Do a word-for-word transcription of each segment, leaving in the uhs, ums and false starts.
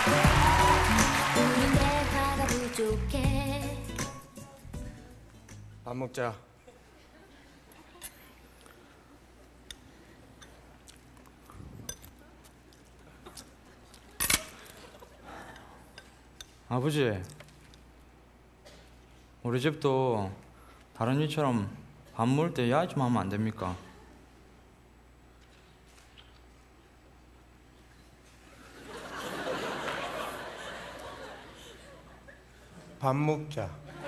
우린 대화가 부족해. 밥 먹자. 아버지, 우리 집도 다른 집처럼 밥 먹을 때 야외 좀 하면 안 됩니까? 밥 먹자.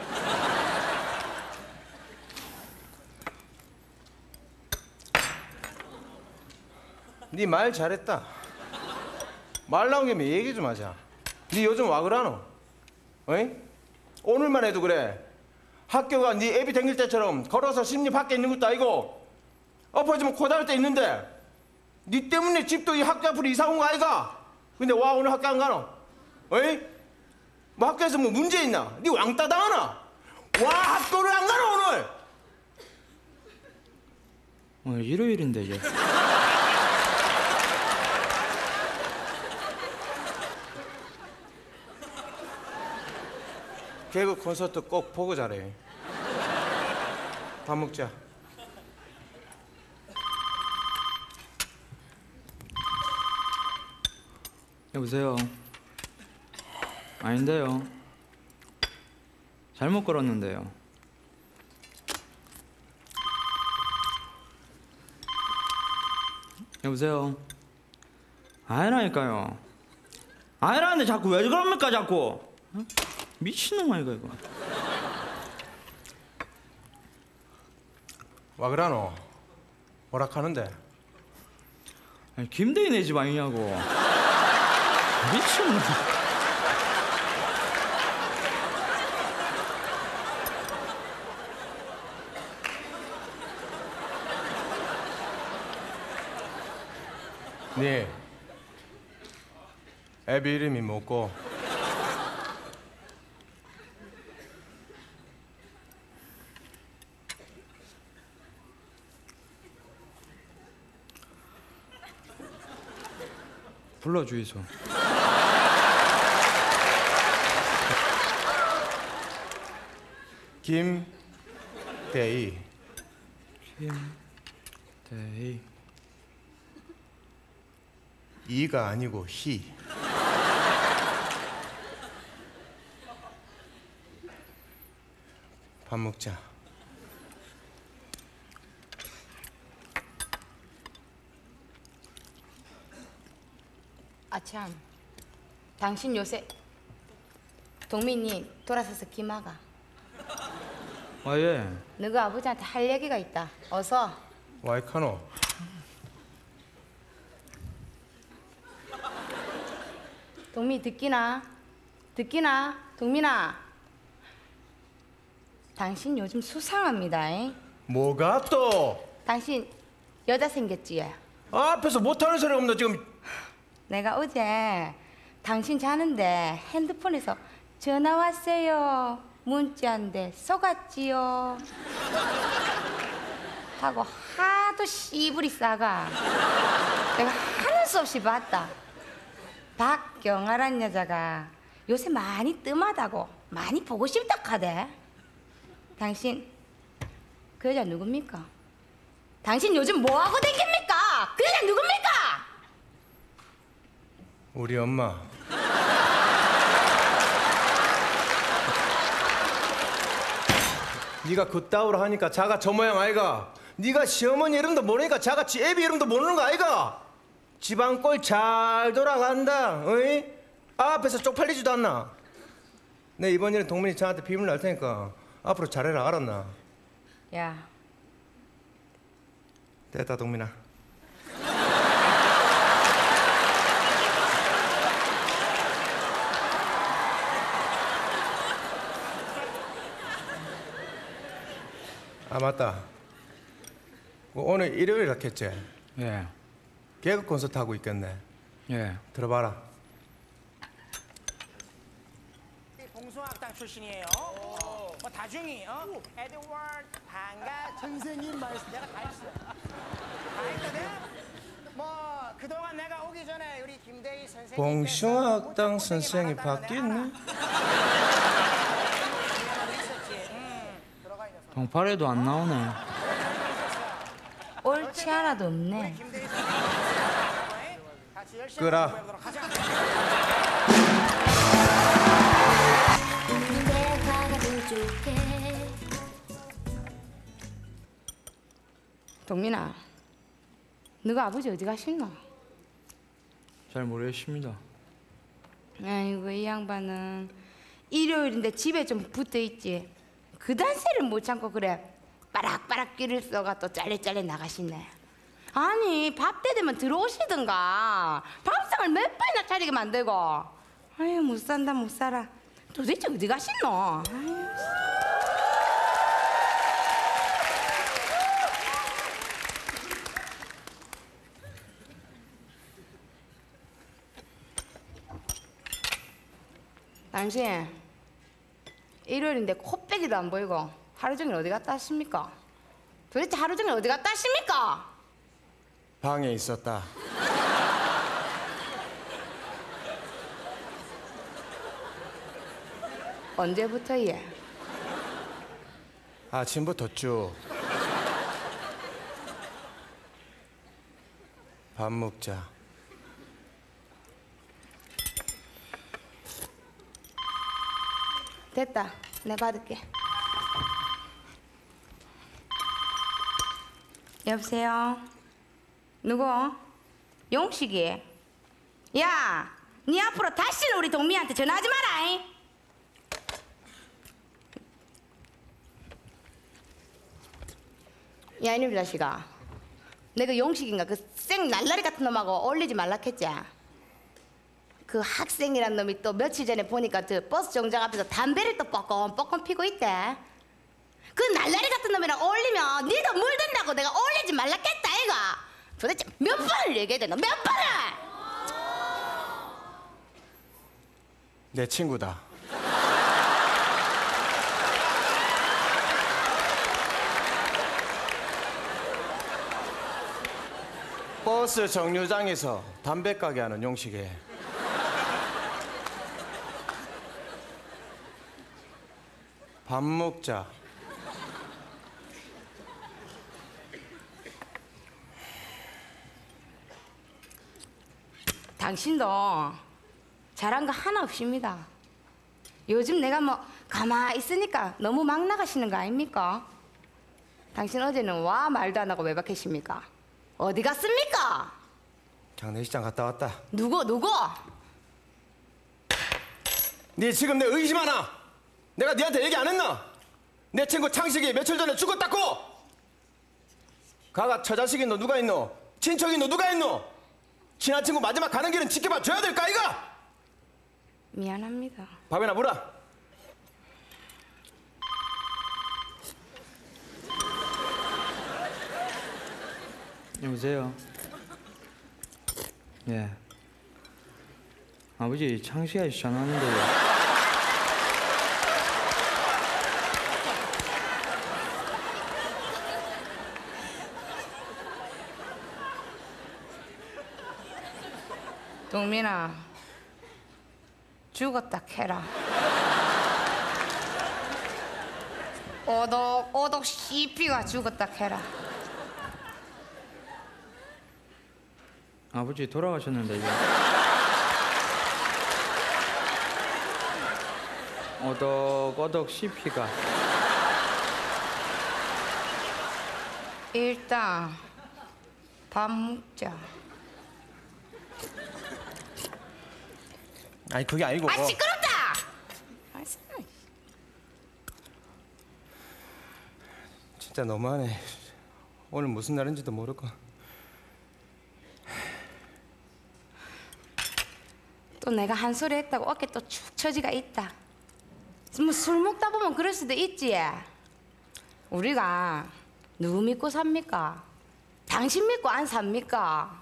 네 말 잘했다. 말 나온 김에 얘기 좀 하자. 네 요즘 와 그러노? 어이? 오늘만 해도 그래. 학교가 네 애비 댕길 때처럼 걸어서 십 리 밖에 있는 것도 아니고 엎어지면 고다를 때 있는데 네 때문에 집도 이 학교 앞으로 이사 온 거 아이가? 근데 와 오늘 학교 안 가노? 어이? 뭐 학교에서 뭐 문제 있나? 네 왕따 당하나? 와 학교를 안 가노 오늘? 오늘 일요일인데 이제. 개그 콘서트 꼭 보고 자래. 밥 먹자. 여보세요. 아닌데요. 잘못 걸었는데요. 여보세요. 아니라니까요. 아니라는데 자꾸 왜 그럽니까 자꾸? 어? 미친놈 아이가 이거. 와 그러노? 오락하는데. 아니, 김대희 내 집 아니냐고. 미친놈. 네 애비 이름이 뭐고? 불러주이소. 김대희. 김대희. 이가 아니고 희. 밥 먹자. 아참, 당신 요새 동민이 돌아서서 기마가. 아 예. 너가 아버지한테 할 얘기가 있다. 어서. 와이카노. 동민 듣기나? 듣기나? 동민아. 당신 요즘 수상합니다. 잉? 뭐가 또? 당신 여자 생겼지? 앞에서 못하는 소리가 없나 지금. 내가 어제 당신 자는데 핸드폰에서 전화 왔어요. 문자인데 속았지요. 하고 하도 씨부리 싸가. 내가 하는 수 없이 봤다. 박경아란 여자가 요새 많이 뜸하다고 많이 보고 싶다 카대. 당신 그 여자 누굽니까? 당신 요즘 뭐하고 댕깁니까? 그 여자 누굽니까? 우리 엄마. 네가 그따위로 하니까 자가 저 모양 아이가. 네가 시어머니 이름도 모르니까 자가 지 애비 이름도 모르는 거 아이가. 집안 꼴 잘 돌아간다. 어이? 앞에서 쪽팔리지도 않나. 내 이번 일은 동민이 저한테 비밀 날 테니까 앞으로 잘해라. 알았나? 야, 됐다 동민아. 아 맞다. 오늘 일요일이라 했지? 예. 개그 콘서트 하고 있겠네. 예. 들어봐라. 봉숭아학당 출신이에요. 뭐 다중이, 어? 에드워드, 반가, 선생님 말씀 내가 다 했어. 다 했거든. 뭐 그동안 내가 오기 전에 우리 김대희 선생님 봉숭아학당 선생이 바뀌었네. 동파래도 안 나오네. 옳지 하나도 없네. 끄라. 우는 대화가 부족해 동민아, 너가 아버지 어디 가셨노? 잘 모르겠습니다. 아이고 이 양반은 일요일인데 집에 좀 붙어 있지. 그 단세를 못 참고 그래 빠락빠락 끼를 써가 또 짤레짤레 나가시네. 아니 밥 때 되면 들어오시든가 밥상을 몇 번이나 차리게 만들고. 아유 못 산다 못 살아. 도대체 어디 가셨노? 아유. 당신 일요일인데 코빼기도 안 보이고 하루 종일 어디 갔다 왔습니까? 도대체 하루 종일 어디 갔다 왔습니까? 방에 있었다. 언제부터 얘? 아침부터 쭉. 밥 먹자. 됐다. 내가 받을게. 여보세요? 누구? 용식이? 야! 네 앞으로 다시는 우리 동미한테 전화하지 마라! 잉? 야 이놈 자식아, 내가 용식인가 그 생 날라리 같은 놈하고 어울리지 말라 했지? 그 학생이란 놈이 또 며칠 전에 보니까 저 버스 정장 앞에서 담배를 또 뻐끔뻐끔 피고 있대. 그 날라리 같은 놈이랑 어울리면 니도 물든다고 내가 어울리지 말라 했다 이거. 도대체 몇 번을 얘기해야 되노? 몇 번을! 내 친구다. 버스 정류장에서 담배 가게 하는 용식이. 밥 먹자. 당신도 잘한 거 하나 없습니다. 요즘 내가 뭐 가만히 있으니까 너무 막 나가시는 거 아닙니까? 당신 어제는 와 말도 안 하고 외박했습니까? 어디 갔습니까? 장례식장 갔다 왔다. 누구 누구? 네 지금 내 의심하나? 내가 네한테 얘기 안 했나? 내 친구 창식이 며칠 전에 죽었다고! 가가 처자식이 너 누가 있노? 친척이 너 누가 있노? 친한 친구 마지막 가는 길은 지켜봐 줘야 될까 이가? 미안합니다. 밥이나 물어. 여보세요? 예. 아버지 창식 아저씨 전화하는데요. 동민아, 죽었다 캐라. 오독 오독 씨피가 죽었다 캐라. 아버지 돌아가셨는데 이제. 오덕오덕 씨피가. 일단 밥 먹자. 아니 그게 아니고. 아 시끄럽다. 아, 시끄러워. 진짜 너무하네. 오늘 무슨 날인지도 모르고. 또 내가 한 소리 했다고 어깨 또 축 처지가 있다. 뭐 술 먹다 보면 그럴 수도 있지. 우리가 누구 믿고 삽니까? 당신 믿고 안 삽니까?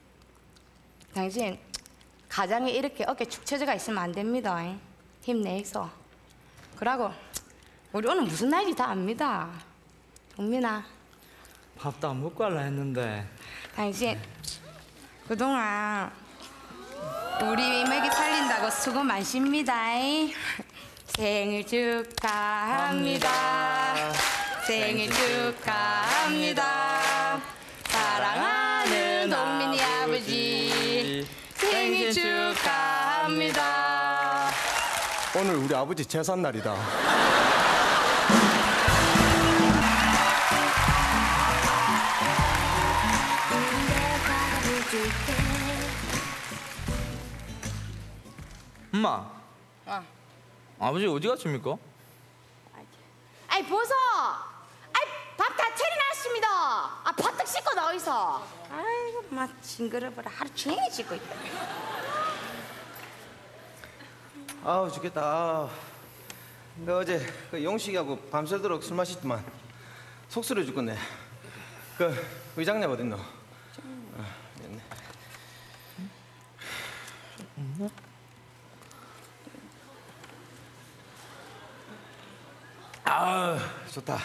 당신 가장에 이렇게 어깨 축 처지가 있으면 안 됩니다. 힘내서. 그러고 우리 오늘 무슨 날인지 다 압니다. 동민아, 밥도 안 먹고 할라 했는데. 당신 그동안 우리 이매기 살린다고 수고 많습니다. 생일 축하합니다. 생일 축하합니다. 사랑하는 동민이 아버지 생일 축하합니다. 오늘 우리 아버지 제삿날이다. 내가 해줄게. 엄마, 어. 아버지 어디 가십니까? 아이 보소. 아이 밥 다 차려놨습니다. 아 버뜩 씻고 나와서. 아이고 막 징그러워라. 하루 종일 씻고 있다. 아우 죽겠다. 아우. 너 어제 그 용식이하고 밤새도록 술 마시더만 속쓰려 죽겠네. 그 의장님 어딨노? 아, 됐네. 아 좋다.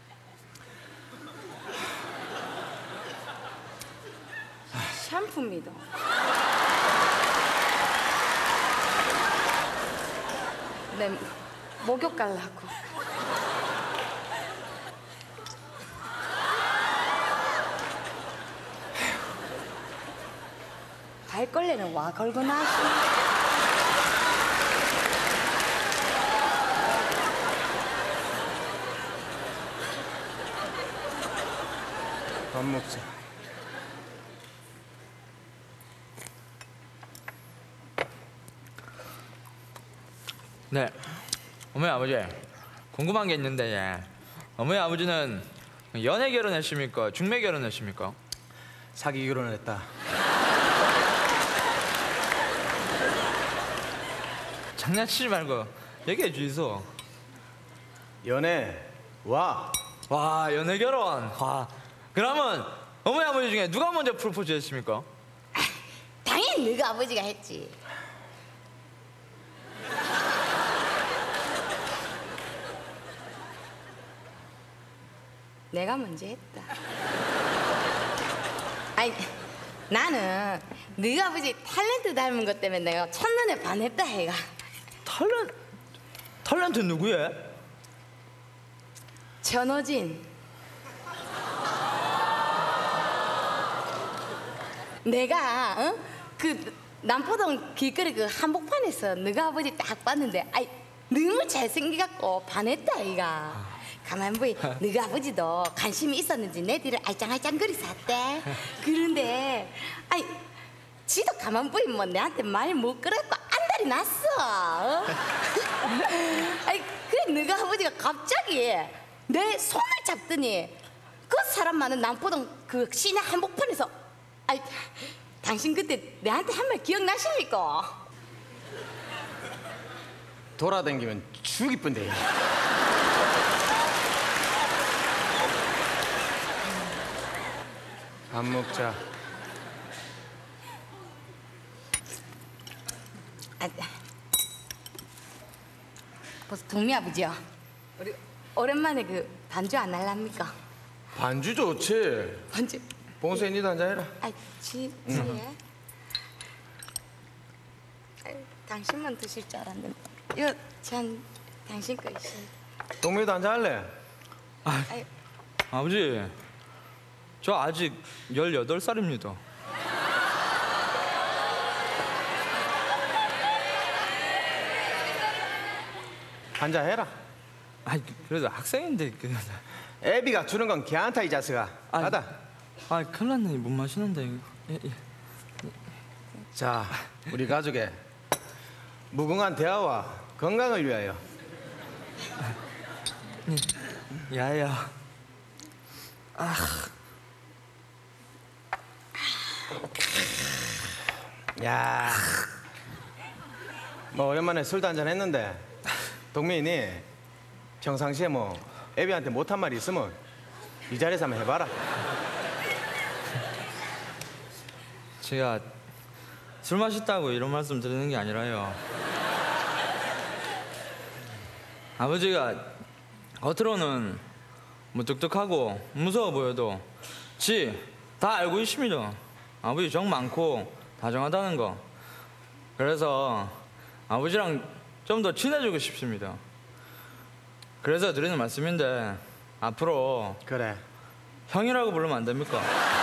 샴푸입니다. 네, 목욕 갈라고. 발걸레는 와 걸고 나시. 밥 먹자. 네, 어머니 아버지 궁금한 게 있는데 예. 어머니 아버지는 연애 결혼했습니까? 중매 결혼했습니까? 사기 결혼을 했다. 장난치지 말고 얘기해 주이소. 연애 와. 와, 연애 결혼. 와, 그러면 어머니 아버지 중에 누가 먼저 프로포즈 했습니까? 당연히 너가 아버지가 했지. 내가 먼저 했다. 아니 나는 너가 아버지 탤런트 닮은 것 때문에 내가 첫눈에 반했다 해가. 탤런트, 탤런트 누구예? 전호진. 내가 어? 그 남포동 길거리 그 한복판에서 너가 아버지 딱 봤는데 아이 너무 잘생겨갖고 반했다 아이가. 가만 보이 너가 아버지도 관심이 있었는지 내 뒤를 알짱알짱거리 샀대. 그런데 아이 지도 가만 보이 뭐 내한테 말 못 걸었고 안달이 났어. 어? 아이 그래 너가 아버지가 갑자기 내 손을 잡더니 그 사람 많은 남포동 그 시내 한복판에서 아이 당신 그때 내한테 한 말 기억나십니까? 돌아다니면 죽이 뻔데. 밥 먹자. 아, 벌써 동미 아버지요. 우리 오랜만에 그 반주 안 할랍니까? 반주 좋지. 반주. 봉수에 니도 한잔 해라. 아, 지, 지혜. 아이, 당신만 드실 줄 알았는데. 이거 전 당신 것이. 동민이도 한잔 할래? 아이, 아버지, 저 아직 열여덟 살입니다. 한잔 해라. 아, 그래도 학생인데 그. 애비가 주는 건 걔한테 이 자식아. 아, 받아. 아, 큰일 났네. 못 마시는데. 예, 예. 자, 우리 가족의 무궁한 대화와 건강을 위하여. 야야. 야, 뭐 오랜만에 술도 한잔 했는데 동민이 평상시에 뭐 애비한테 못한 말이 있으면 이 자리에서 한번 해봐라. 제가 술 마셨다고 이런 말씀 드리는 게 아니라요. 아버지가 겉으로는 무뚝뚝하고 무서워 보여도 지 다 알고 있습니다. 아버지 정 많고 다정하다는 거. 그래서 아버지랑 좀 더 친해지고 싶습니다. 그래서 드리는 말씀인데 앞으로 그래. 형이라고 부르면 안 됩니까?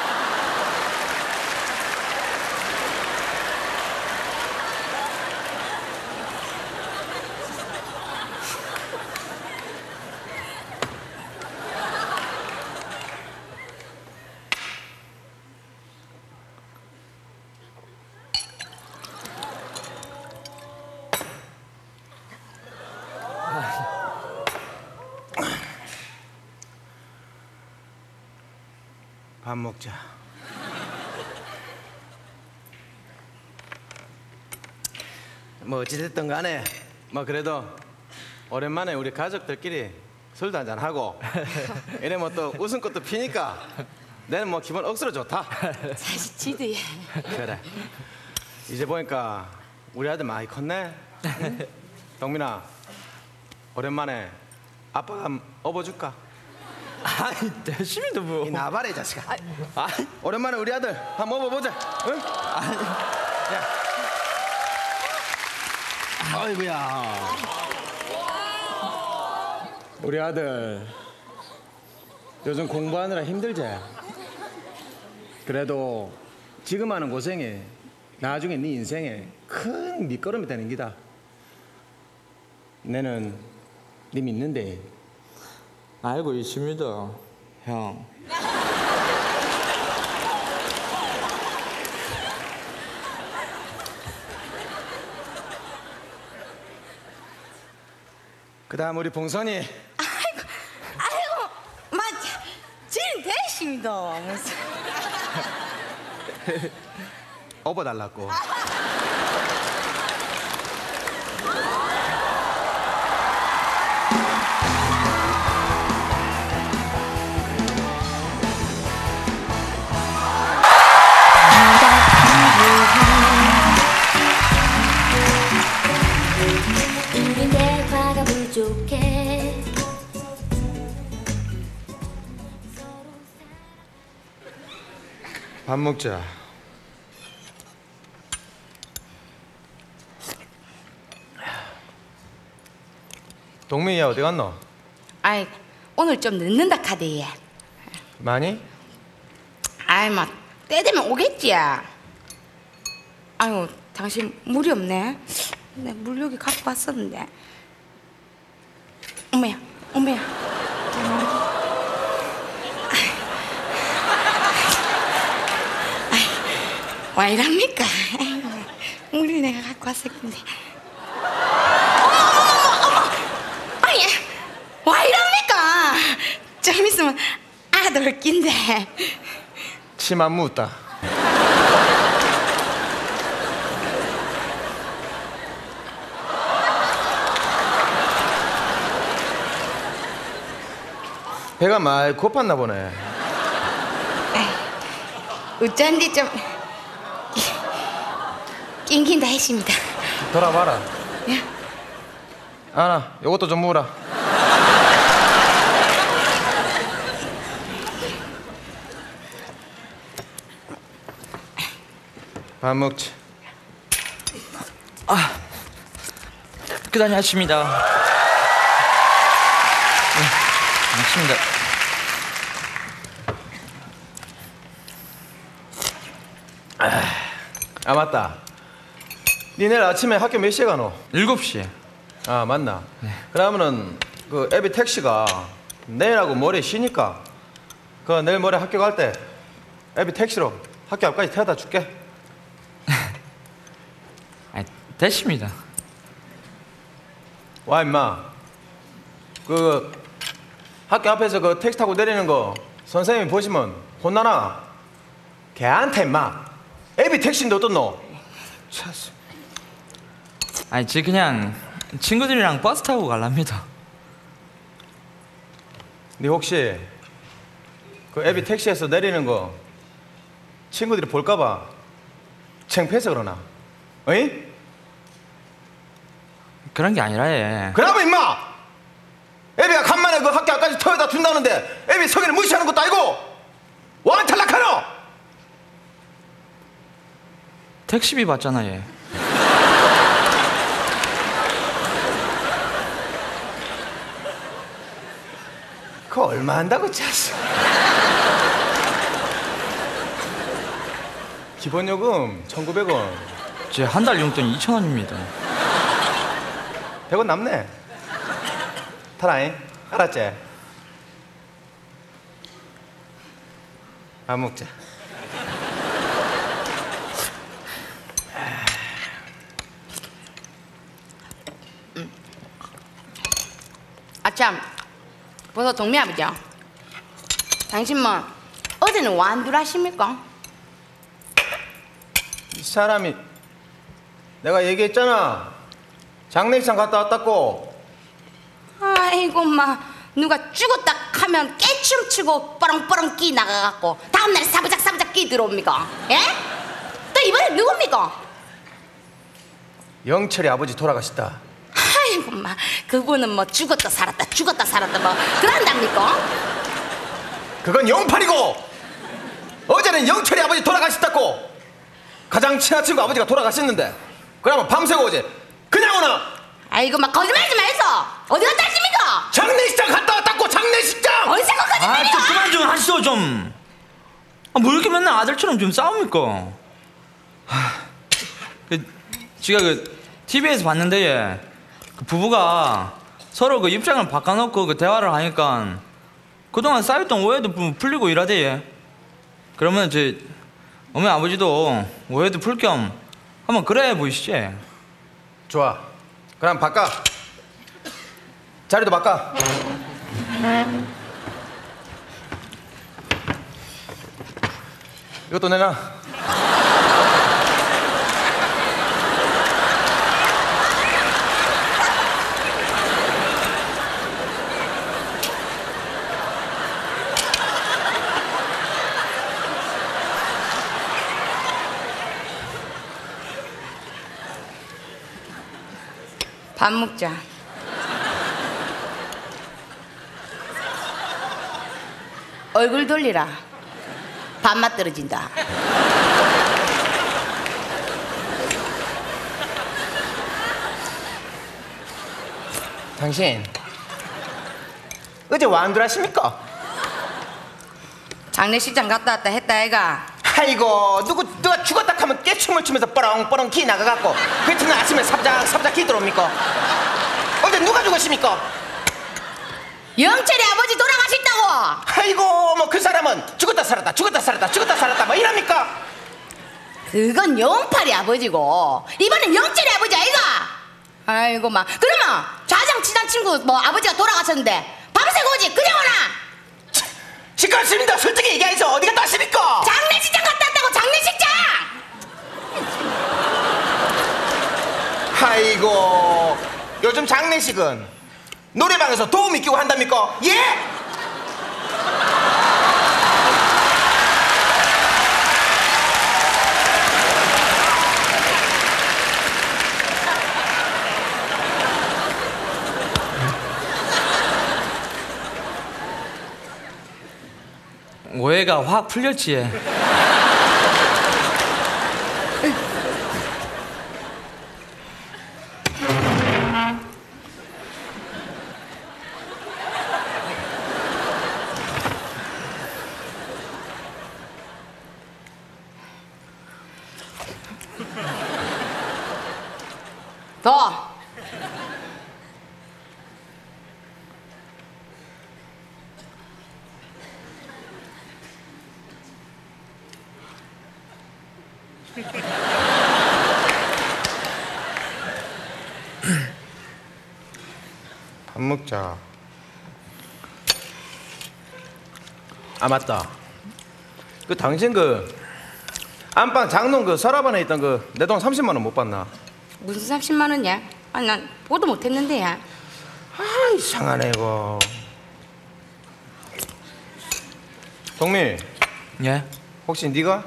밥 먹자. 뭐 어찌됐든 간에 뭐 그래도 오랜만에 우리 가족들끼리 술도 한잔 하고 이래 뭐 또 웃음꽃도 피니까 내는 뭐 기분 억수로 좋다. 사실 지도야. 그래. 이제 보니까 우리 아들 많이 컸네. 응? 동민아, 오랜만에 아빠가 한번 업어줄까? 아니 대심이도 뭐. 이 나발의 자식아. 아, 오랜만에 우리 아들 한번 업어보자. 응? 야. 아이고야. 우리 아들 요즘 공부하느라 힘들지? 그래도 지금 하는 고생이 나중에 네 인생에 큰 밑거름이 되는 기다. 내는 네 믿는데. 알고 있습니다, 형. 그 다음 우리 봉선이. 아이고, 아이고, 마, 지는 대십니다. 무슨. 업어달라고. 우린 대화가 부족해. 밥 먹자. 동민이야 어디 갔노? 아이, 오늘 좀 늦는다 카드에. 많이? 아이, 막, 때 되면 오겠지. 아유, 당신 물이 없네. 내 물 여기 갖고 왔었는데. 어머야, 어머야. 와 이랍니까? 물이 내가 갖고 왔을 건데. 아니, 와 이랍니까? 좀 있으면 아들 올 낀데. 침 안 묻다. 배가 많이 고팠나 보네. 어쩐지 좀 낑긴다 했습니다. 돌아봐라. 예? 아나, 요것도 좀 먹어라. 밥 먹지. 끝다녀왔습니다. 네, 맞습니다. 아 맞다. 니 내일 아침에 학교 몇 시에 가노? 일곱 시. 아 맞나? 그러면은 그 애비 택시가 내일하고 모레 쉬니까 그 내일 모레 학교 갈 때 애비 택시로 학교 앞까지 태워다 줄게. 아, 됐습니다. 와 임마. 그 학교 앞에서 그 택시 타고 내리는 거 선생님이 보시면 혼나나? 걔한테 임마. 애비 택시인데 어떻노? 차스. 아니, 저 그냥 친구들이랑 버스 타고 갈랍니다. 니 혹시 그 애비 택시에서 내리는 거 친구들이 볼까봐 창피해서 그러나? 어이? 그런 게 아니라 예. 그러면 임마! 애비가 간만에 그 학교 앞까지 태워다 준다는데 애비 성인을 무시하는 것도 아니고 왕 탈락하노! 택시비 받잖아 얘. 그거 얼마 한다고 짰어? 기본요금 천구백 원. 제 한 달 용돈이 이천 원입니다. 백 원 남네. 타라잉. 알았지? 밥 먹자. 아참, 벌써 동미 아버지요. 당신 뭐 어제는 완두를 하십니까? 이 사람이 내가 얘기했잖아. 장례식장 갔다 왔다고. 아이고 마 누가 죽었다 하면 깨춤추고 뻐렁뻐렁 끼 나가갖고 다음날 사부작 사부작 끼 들어옵니까? 예? 또 이번엔 누굽니까? 영철이 아버지 돌아가셨다. 아이고 마 그분은 뭐 죽었다 살았다 죽었다 살았다 뭐 그런답니까? 그건 영팔이고 어제는 영철이 아버지 돌아가셨다고. 가장 친한 친구 아버지가 돌아가셨는데 그러면 밤새고 어제 그냥 오나? 아이고 막 거짓말하지 마이소. 어디 갔다 하십니까? 장례식장 갔다 왔다고. 장례식장. 어디서 그 아, 거짓말이야? 좀 그만 좀 하시죠 좀. 아, 뭐 이렇게 맨날 아들처럼 좀 싸웁니까? 하, 그, 제가 그 티비에서 봤는데 예, 그 부부가 서로 그 입장을 바꿔놓고 그 대화를 하니까 그동안 쌓였던 오해도 풀리고 이러대 예. 그러면 저 어머니 아버지도 오해도 풀 겸 한번 그래 보이시지? 좋아. 그럼 바꿔. 자리도 바꿔. 이것도 내놔. 밥 먹자. 얼굴 돌리라. 밥맛 떨어진다. 당신 어제 완두를 하십니까? 장례식장 갔다 왔다 했다 애가. 아이고 누구 누가 죽었다 하면 깨춤을 추면서 뻐렁뻐렁 기 나가갖고 그 틈에 아침에 사부작 사부작 기 들어옵니까? 어제 누가 죽으십니까? 영철이 아버지 돌아가셨다고. 아이고 뭐 그 사람은 죽었다 살았다 죽었다 살았다 죽었다 살았다 뭐 이랍니까? 그건 영팔이 아버지고 이번엔 영철이 아버지 아이가. 아이고 막 그러면 좌장 친한 친구 뭐 아버지가 돌아가셨는데 밤새고 오지 그냥 오나? 시끄럽습니다. 솔직히 얘기해서 어디 갔다 왔습니까? 장례식장 갔다 왔다고. 장례식장. 아이고 요즘 장례식은 노래방에서 도우미 끼고 한답니까? 예? 오해가 확 풀렸지 얘. 더. 밥 먹자. 아 맞다. 그 당신 그 안방 장롱 그 서랍 안에 있던 그 내 돈 삼십만 원 못 받나? 무슨 삼십만 원이야? 아니 난 보도 못했는데 야. 아 이상하네 이거. 동미 예? 혹시 네가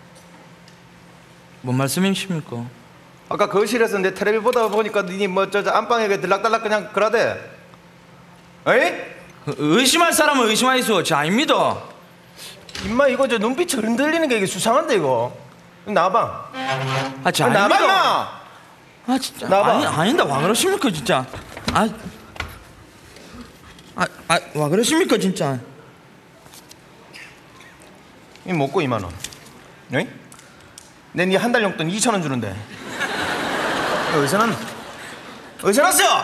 뭔 말씀이십니까? 아까 거실에서 내 텔레비 보다 보니까 니뭐 저 안방에 그 들락달락 그냥 그러대. 에이? 의심할 사람은 의심하이소. 저 아닙니다. 임마 이거 저 눈빛이 흔들리는 게 이게 수상한데 이거. 나와봐. 아, 저 나와봐 아닙니다. 임마. 아 진짜 나와봐. 아니 아닌데 와 그러십니까 진짜. 아, 아, 아, 와 그러십니까 진짜. 이 먹고 이만 원. 응? 내니 한 달 용돈 이천 원 주는데. 어디서 났노? 어디서 났어?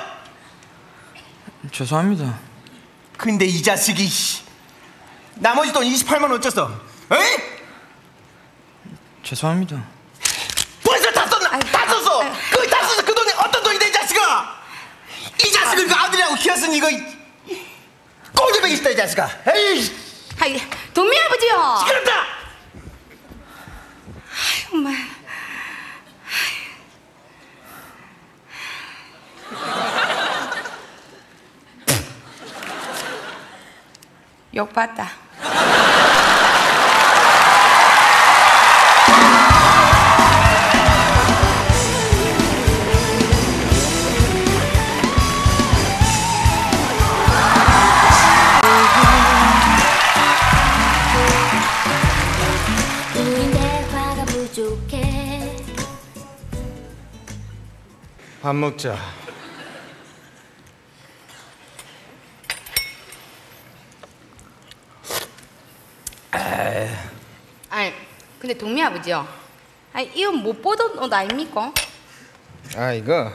죄송합니다. 근데 이 자식이 씨. 나머지 돈 이십팔만 원 어쩌어? 응? 죄송합니다. 벌써 다 썼나? 아이, 다 썼어. 아이, 그 다 썼어. 그 돈이 어떤 돈인데 이 자식아? 이 자식을 그 아들이라고 키웠으니 이거 꼴대백이 있다 이 자식아. 에이, 아이, 동미 아버지요. 시끄럽다. 엄마. 욕 봤다. 우린 대화가 부족해. 밥 먹자. 아니, 근데 동미 아버지요. 아니, 이거 못 보던 옷 아닙니까? 아 이거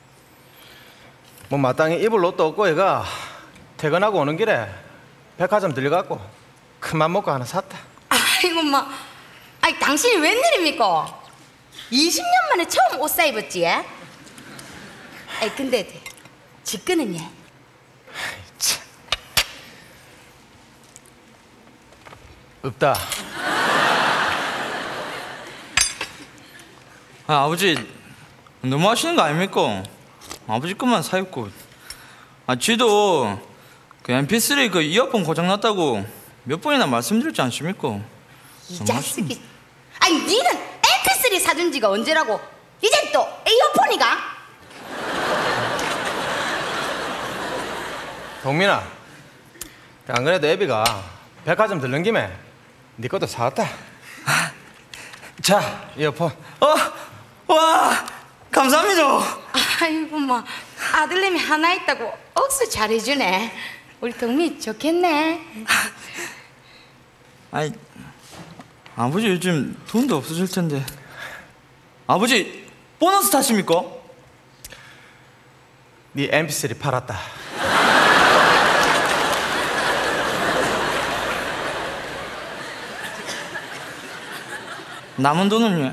뭐 마땅히 입을 옷도 없고 얘가 퇴근하고 오는 길에 백화점 들려갖고 큰맘 먹고 하나 샀다. 아이고, 마. 아니, 당신이 웬일입니까? 이십 년 만에 처음 옷 사 입었지, 예? 아니, 근데 직근은 예? 참. 없다. 아, 아버지 너무 하시는 거 아닙니까? 아버지 것만 사입고. 아, 쥐도 그 엠피쓰리 그 이어폰 고장 났다고 몇 번이나 말씀드렸지 않습니까? 이 자식이. 아니, 니는 엠피쓰리 사준 지가 언제라고? 이젠 또 이어폰이가? 동민아, 안 그래도 애비가 백화점 들른 김에 네 것도 사왔다. 자, 이어폰. 어, 와, 감사합니다. 아이고, 마. 아들내미 하나 있다고 억수 잘해주네. 우리 동미 좋겠네. 아니, 아버지 요즘 돈도 없으실 텐데. 아버지 보너스 타십니까? 네 엠피쓰리 팔았다. 남은 돈은요?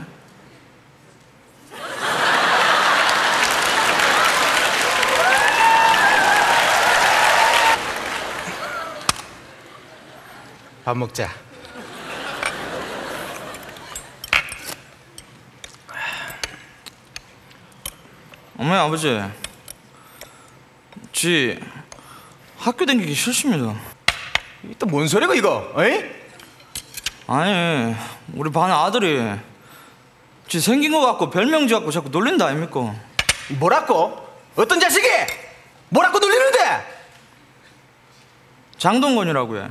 밥 먹자. 어머니 아버지, 지 학교 다니기 싫습니다. 또 뭔 소리고 이거? 어이? 아니, 우리 반 아들이 지 생긴 거 갖고 별명 지갖고 자꾸 놀린다 아닙니까? 뭐라고? 어떤 자식이? 뭐라고 놀리는데? 장동건이라고요.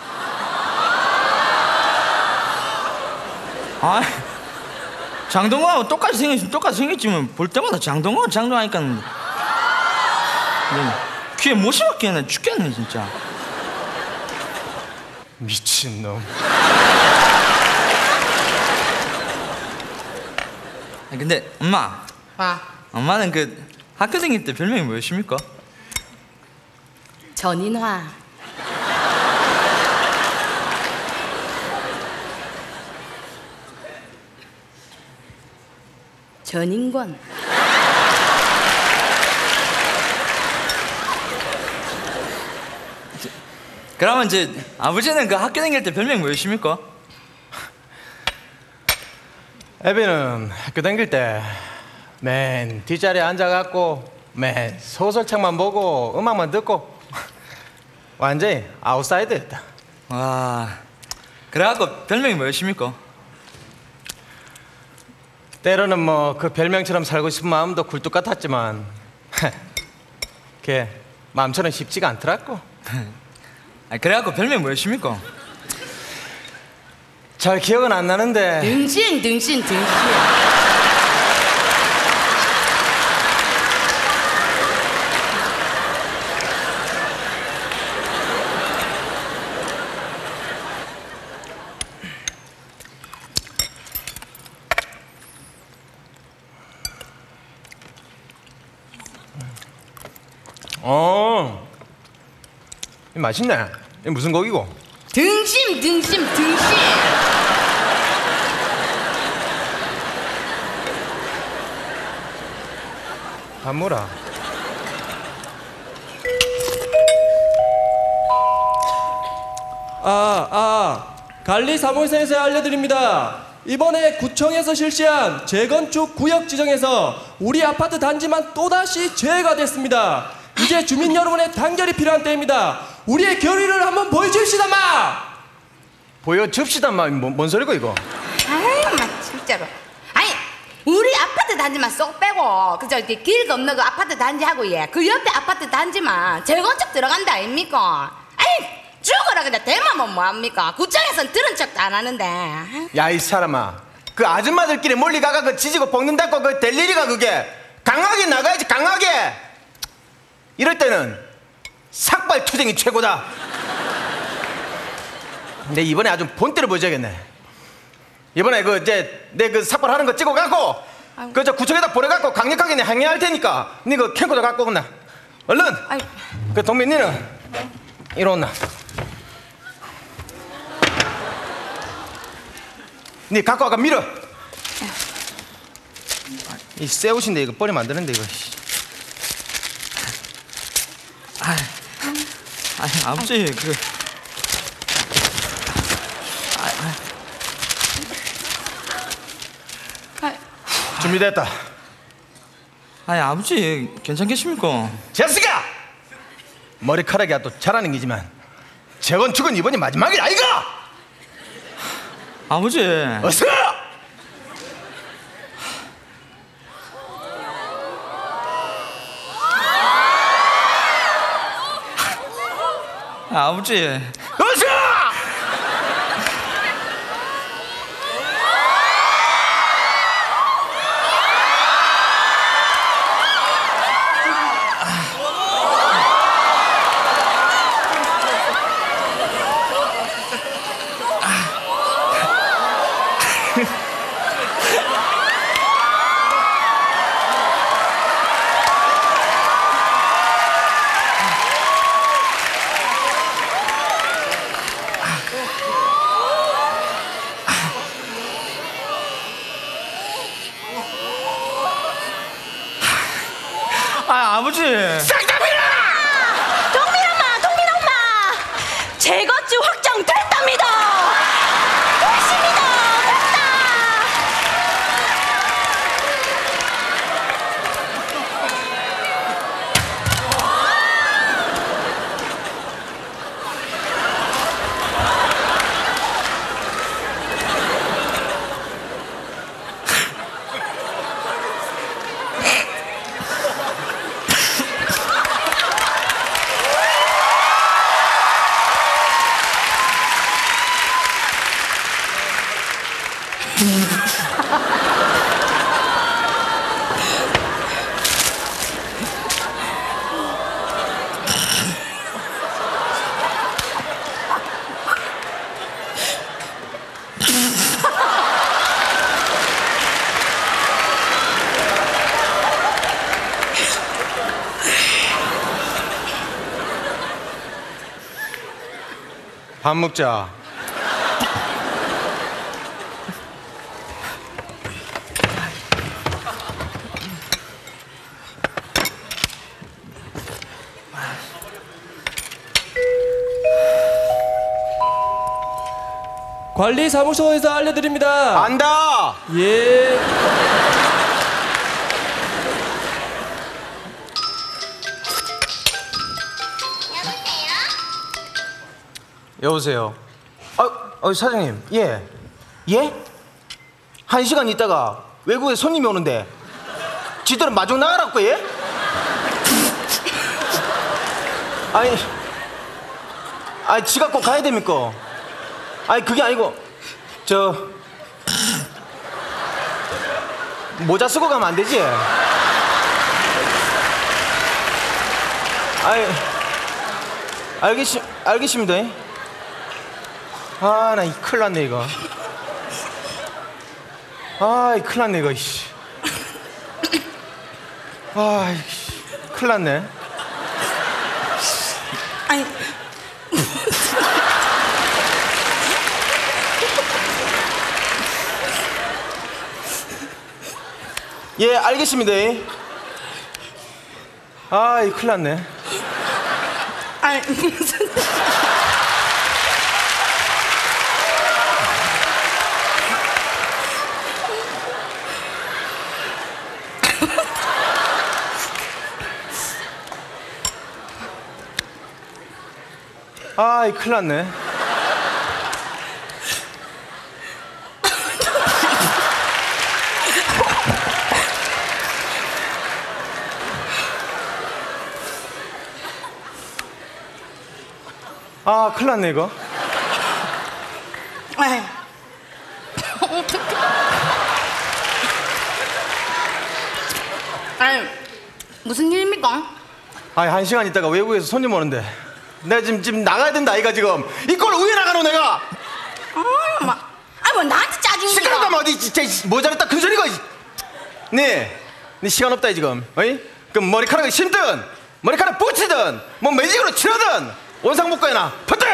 아, 장동건하고 똑같이 생겼으면 똑같이 생겼지만 볼 때마다 장동건 장동하니까 귀에 못이 박히네. 죽겠네 진짜. 미친놈. 아, 근데 엄마, 와, 엄마는 그 학교 다닐 때 별명이 뭐였습니까? 전인화. 전인권. 그러면 이제 아버지는 그 학교 다닐 때 별명이 뭐였습니까? 애비는 학교 다닐 때 맨 뒷자리에 앉아갖고 맨 소설책만 보고 음악만 듣고 완전히 아웃사이더였다. 와, 그래갖고 별명이 뭐였습니까? 때로는 뭐 그 별명처럼 살고 싶은 마음도 굴뚝 같았지만 걔 마음처럼 쉽지가 않더라고. 아, 그래갖고 별명이 뭐였습니까? 잘 기억은 안 나는데. 등신 등신 등신. 어, 이 맛있네. 이 무슨 고기고? 등심 등심 등심. 밥 뭐라? 아, 아, 관리사무소에서 알려드립니다. 이번에 구청에서 실시한 재건축 구역 지정에서 우리 아파트 단지만 또다시 재해가 됐습니다. 이제 주민 여러분의 단결이 필요한 때입니다. 우리의 결의를 한번 보여줍시다, 마! 보여줍시다, 마. 뭔, 뭔 소리고 이거? 아유, 막 진짜로. 아니, 우리 아파트 단지만 쏙 빼고 그저 이렇게 길 건너 그 아파트 단지하고 예, 그 옆에 아파트 단지만 재건축 들어간다 아닙니까? 아니, 죽어라 그냥 대마면 뭐합니까? 구청에서는 들은 척도 안 하는데. 야, 이 사람아. 그 아줌마들끼리 멀리 가가 그 지지고 볶는다고 그 될 일이가 그게. 강하게 나가야지, 강하게. 이럴 때는 삭발 투쟁이 최고다. 내 이번에 아주 본때를 보여줘야겠네. 이번에 그 이제 내 그 삭발하는 거 찍어 갖고 그 저 구청에다 보내갖고 강력하게 내 항의할 테니까 니 그 캠코더 갖고 온나. 얼른. 아이. 그 동민 니는 이리 온나. 니 갖고 와가 밀어. 이 새 옷인데 이거 버리면 안 되는데 이거. 아, 아니 아버지 그 준비됐다. 아니 아버지 괜찮겠습니까? 제스가 머리카락이야 또 잘하는 기지만 재건축은 이번이 마지막이라 아이가. 아버지 어서. 아버지 어서. 아 아버지 싹 다 밀어. 동민 엄마, 동민 엄마, 재건축 확정 됐답니다. 됐습니다, 됐다. 밥 먹자. 관리사무소에서 알려드립니다. 안다. 예. 여보세요. 아, 어, 사장님. 예. 예? 한 시간 있다가 외국에 손님이 오는데 지들은 마중 나가라고 예? 아니, 아니 지가 꼭 가야 됩니까? 아니 그게 아니고 저 모자 쓰고 가면 안 되지? 아이, 알겠시, 알겠습니다. 아, 나 이 큰일 났네, 이거. 아, 이 큰일 났네, 이거, 이씨. 아, 이씨, 큰일 났네. 아니, 예, 알겠습니다. 아, 이 큰일 났네. 아니 무슨 아, 이 큰일 났네. 아, 큰일 났네, 이거. 아이, 아니 무슨 일입니까? 아니, 한 시간 있다가 외국에서 손님 오는데 내가 지금, 지금 나가야 된다, 아이가 지금. 이걸 왜 나가노, 내가? 아, 마, 아니 뭐 나한테 짜증이야? 시끄럽다, 어디 진짜 모자랐다 큰 소리가. 네, 네 시간 없다, 지금. 어이? 그럼 머리카락을 심든 머리카락 붙이든 뭐 매직으로 치르든 원상복구해놔. 퍼뜩!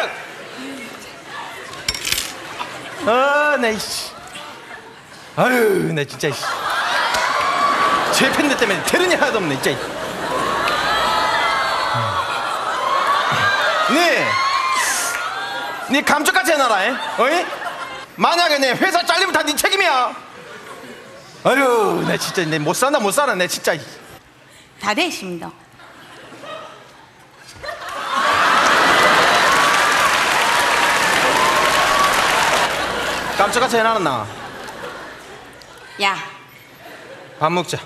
아, 나 이씨. 아유, 나 진짜 이씨. 제 팬들 때문에 되느니 하나도 없네, 진짜. 네, 네 감쪽같이 해놔라, 에? 어이? 만약에 내 회사 잘리면 다 네 책임이야. 아유, 나 진짜 내 못 산다, 못 살아, 내 진짜. 다 됐습니다. 감쪽같이 해놔놨나? 야, 밥 먹자.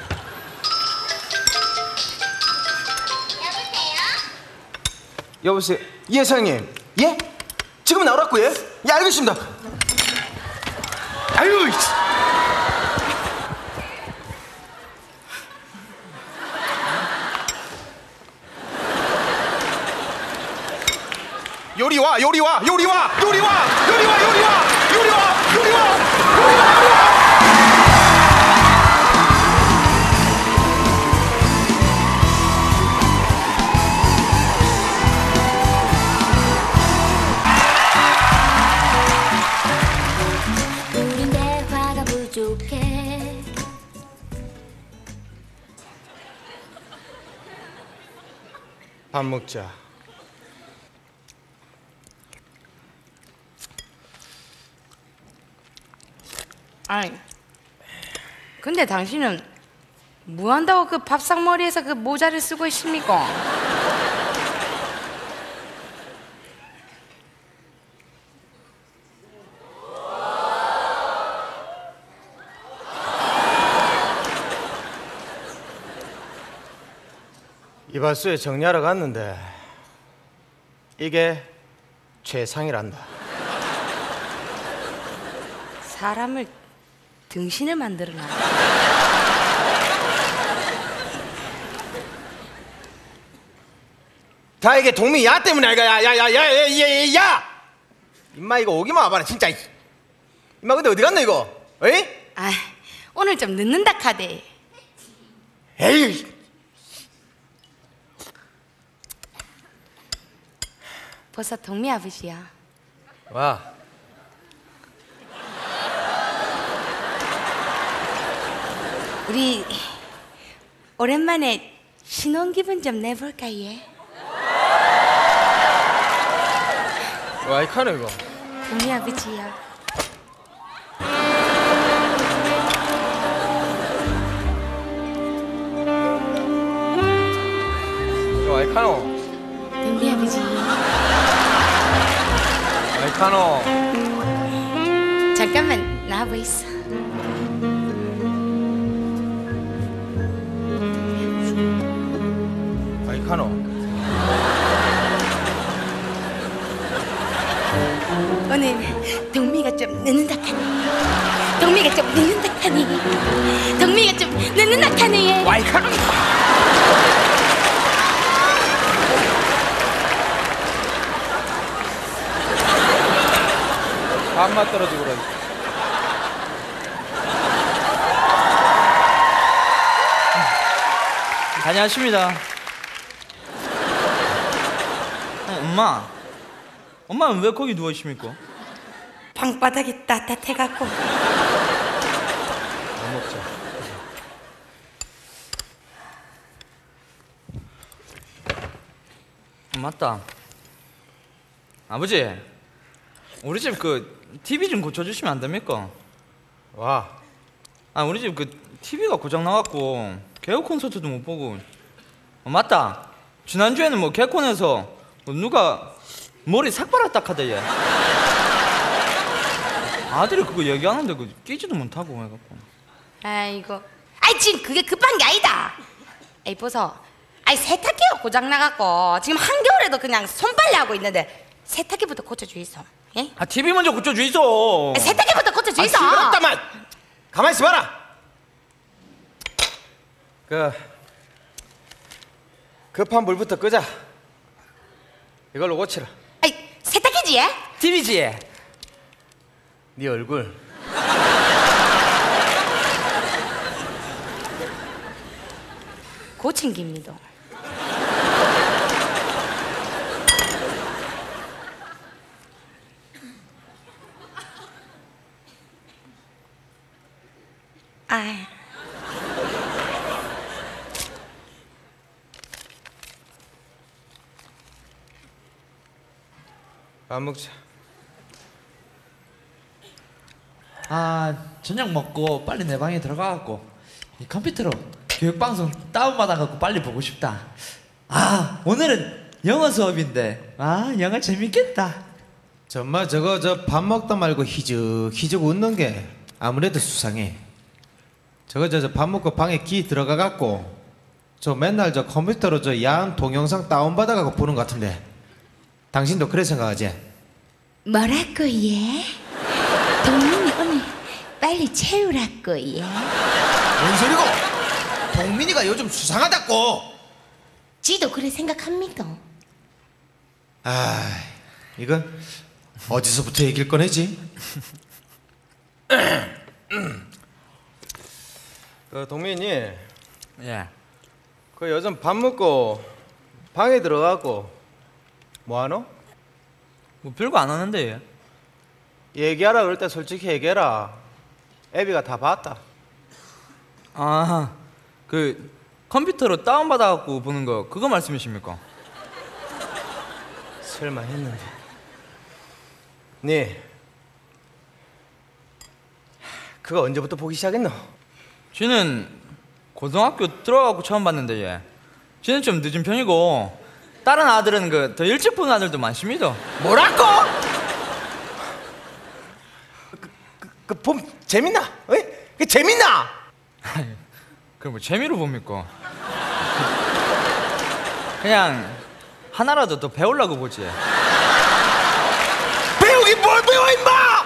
여보세요? 예, 사장님. 예? 지금 나오라고, 예? 예, 알겠습니다. 아유, 이씨. 요리 와, 요리 와, 요리 와, 요리 와, 요리 와, 요리 와, 요리 와, 요리 와, 요리 와, 요리 와. 우린 대화가 부족해. 밥 먹자. 아니 근데 당신은 뭐 한다고 그 밥상머리에서 그 모자를 쓰고 있습니까? 이발소에 정리하러 갔는데 이게 최상이란다. 사람을 등신을 만들어놔. 다 이게 동미 야 때문에 이거 야야야야야야 야! 임마 이거 오기만 와봐라 진짜. 임마 근데 어디 갔노 이거? 에이? 아, 오늘 좀 늦는다 카대. 에이. 벌써 동미 아버지야. 와. 우리 오랜만에 신혼 기분 좀 내볼까 예? 와, 이 카노 이거. 동미 아버지야. 와, 이 카노. 동미 아버지. 와, 이 카노. 잠깐만 나와보 있어. 와, 이 카노. 오늘 동미가 좀 늦는다 카니. 동미가 좀 늦는다 카니. 동미가 좀 늦는다 카니. 와이카노. 밥맛 떨어지고 그러지. 다녀왔습니다. 어, 엄마, 엄마는 왜 거기 누워 있습니까? 방바닥이 따뜻해갖고. 밥 먹자. 어, 맞다. 아버지, 우리 집 그 티비 좀 고쳐주시면 안 됩니까? 와. 아, 우리 집 그 티비가 고장 나갖고 개그 콘서트도 못 보고. 어, 맞다. 지난주에는 뭐 개콘에서 뭐 누가 머리 삭발했다 하대 얘. 아들이 그거 얘기하는데 그 끼지도 못하고 해갖고. 아이고. 아이 지금 그게 급한 게 아니다. 에이 보소. 아이 세탁기가 고장 나갖고 지금 한겨울에도 그냥 손빨래 하고 있는데 세탁기부터 고쳐주이소. 예? 아, 티비 먼저 고쳐주이소. 아, 세탁기부터 고쳐주이소. 아, 시끄럽다만. 가만히 있어봐라. 그 급한 불부터 끄자. 이걸로 고치라. 아이 세탁기지? 예? 티비지? 네 얼굴. 고친 깁니다. 아. 밥 먹자. 아, 저녁 먹고 빨리 내 방에 들어가갖고 이 컴퓨터로 교육방송 다운받아갖고 빨리 보고 싶다. 아, 오늘은 영어 수업인데 아, 영어 재밌겠다. 정말 저거 저 밥 먹다 말고 희죽희죽 웃는 게 아무래도 수상해. 저거 저 밥 먹고 방에 기 들어가 갖고 저 맨날 저 컴퓨터로 저 야한 동영상 다운받아 갖고 보는 것 같은데 당신도 그래 생각하지? 뭐라고 예? 동민이 오늘 빨리 채우라고 예? 뭔 소리고? 동민이가 요즘 수상하다고. 지도 그래 생각합니다. 아, 이건 어디서부터 얘기를 꺼내지? 그 동민이 예. 그 요즘 밥 먹고 방에 들어가고 뭐하노? 뭐 별거 안 하는데 얘. 얘기하라 그럴 때 솔직히 얘기해라. 애비가 다 봤다. 아, 그 컴퓨터로 다운받아갖고 보는 거 그거 말씀이십니까? 설마 했는데. 네 그거 언제부터 보기 시작했노? 쟤는 고등학교 들어가고 처음 봤는데 얘. 쟤는 좀 늦은 편이고 다른 아들은 그 더 일찍 보는 아들도 많습니다. 뭐라고? 그, 그, 그 봄 재밌나? 어이? 그 재밌나? 그럼 뭐 재미로 봅니까? 그냥 하나라도 더 배우려고 보지. 배우긴 뭘 배워 임마!